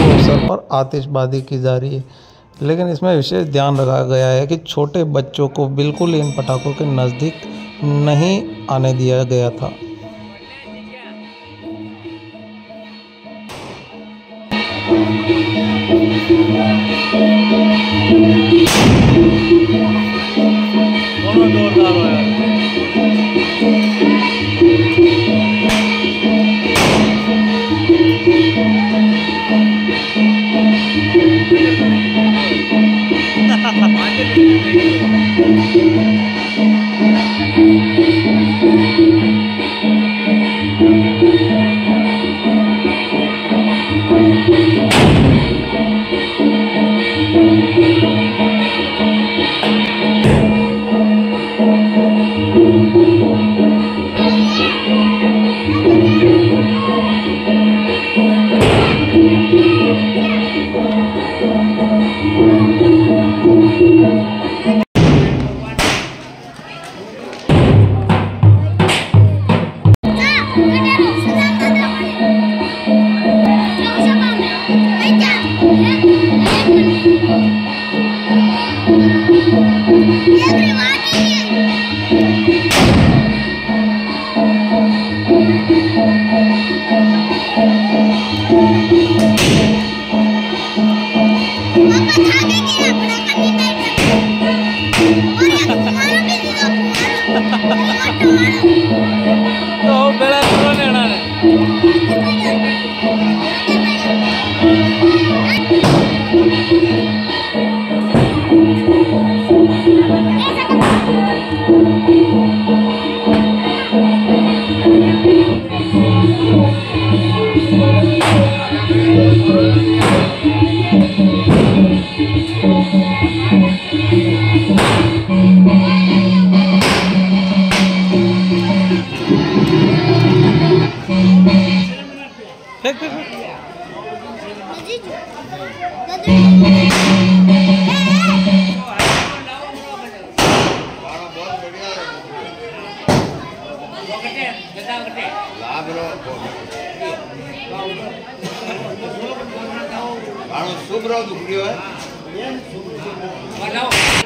शुभ अवसर पर आतिशबाजी की जा रही है। लेकिन इसमें विशेष ध्यान रखा गया है कि छोटे बच्चों को बिल्कुल इन पटाखों के नज़दीक नहीं आने दिया गया था। शुभ रहो दुखड़ी है।